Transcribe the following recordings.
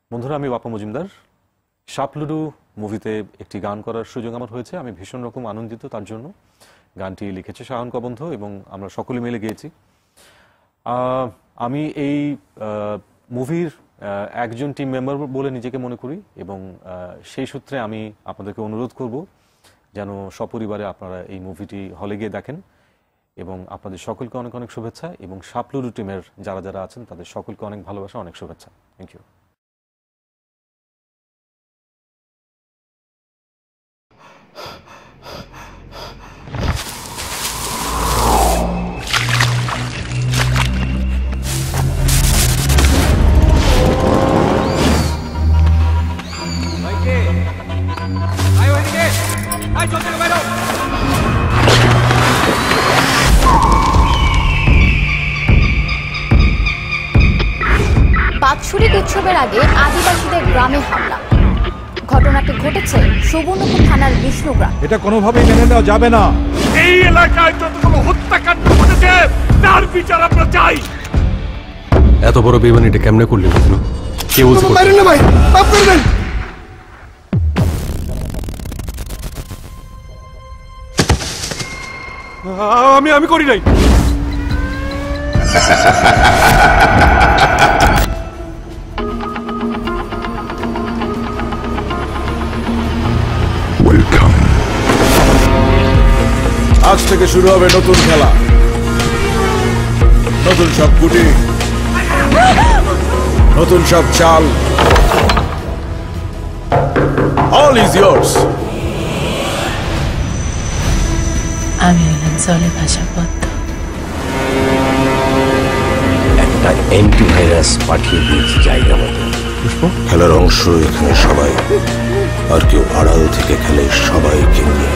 বন্ধুরা, আমি বাপ্পা মজুমদার। সাপলুডু মুভিতে একটি গান করার সুযোগ আমার হয়েছে। আমি ভীষণ রকম আনন্দিত তার জন্য। গানটি লিখেছে শাওন কবন্ধ এবং আমরা সকলে মিলে গেয়েছি। আমি এই মুভির একজন টিম মেম্বার বলে নিজেকে মনে করি এবং সেই সূত্রে আমি আপনাদেরকে অনুরোধ করব যেন সপরিবারে আপনারা এই মুভিটি হলে গিয়ে দেখেন এবং আপনাদের সকলকে অনেক অনেক শুভেচ্ছা এবং সাপলুডু টিমের যারা যারা আছেন তাদের সকলকে অনেক ভালোবাসা, অনেক শুভেচ্ছা। Thank you. বাৎসরিক উৎসবের আগে আদিবাসীদের গ্রামে হামলা। ঘটনাটি ঘটেছে সুবর্ণপুর থানার বিষ্ণুগ্রাম। এটা কোনোভাবেই মেনে নেওয়া যাবে না। এই এলাকায় যতগুলো হত্যাকাণ্ড ঘটেছে তার বিচার আমরা চাই। এত বড় বেইমানিটা কেমনে করলি বিষ্ণু? কে বলছে? পারেন না ভাই, মাফ করে দেন। আমি করি নাই। আজ থেকে শুরু হবে নতুন খেলা, নতুন সব গুটি, নতুন সব চাল। All is years. আমি হলাম জলে ভাষা পদ্ম। একটা অ্যান্টিভাইরাস পাঠিয়ে দিয়েছি জায়গা মতো। খেলার অংশ এখানে সবাই, আর কেউ আড়াল থেকে খেলে সবাইকে নিয়ে।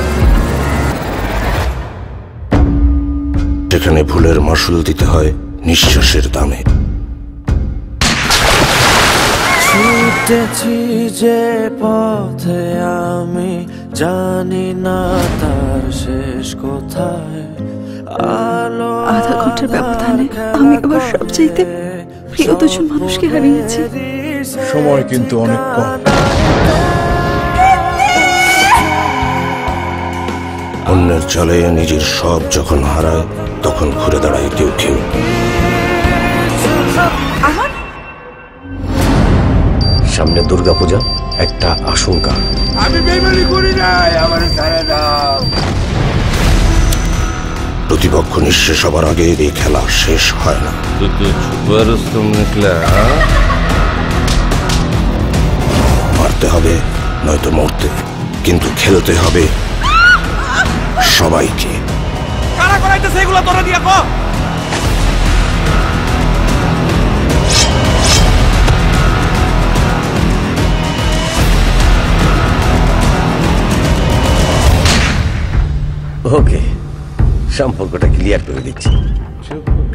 সেখানে ভুলের মাসুল দিতে হয় নিঃশ্বাসের দামে। ছুটেছি যে পথে আমি জানি না তার শেষ কোথায়। আধা ঘন্টার ব্যবধানে আমি আবার সবচাইতে প্রিয় দুজন মানুষকে হারিয়েছি। সময় কিন্তু অনেক কম। অন্যের চলে নিজের সব যখন হারায় তখন ঘুরে দাঁড়ায় কেউ কেউ। সামনে দুর্গাপূজা, একটা আশঙ্কা। আমি বেইমানি করি নাই, আমার ছেড়ে দাও। প্রতিপক্ষ নিঃশেষ হবার আগে এই খেলা শেষ হয় না। মারতে হবে নয়তো মরতে, কিন্তু খেলতে হবে সবাইকে। কারা করাইতেছে এগুলো তোরা দিয়া কো? ওকে, সম্পর্কটা ক্লিয়ার করে দিচ্ছি।